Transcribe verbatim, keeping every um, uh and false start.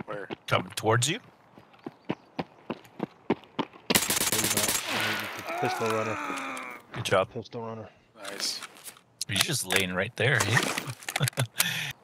Where? Coming towards you. Pistol runner. Good job. Pistol runner. Nice. He's just laying right there. Hey?